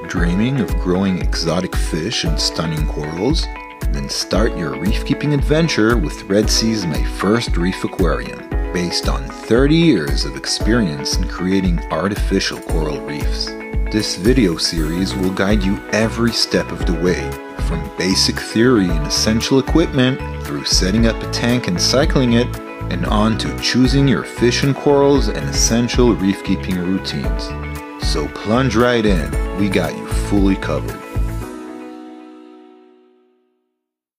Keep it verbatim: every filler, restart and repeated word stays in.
Dreaming of growing exotic fish and stunning corals? Then start your reef keeping adventure with Red Sea's My First Reef Aquarium, based on thirty years of experience in creating artificial coral reefs. This video series will guide you every step of the way, from basic theory and essential equipment, through setting up a tank and cycling it, and on to choosing your fish and corals and essential reef keeping routines. So plunge right in, we got you fully covered.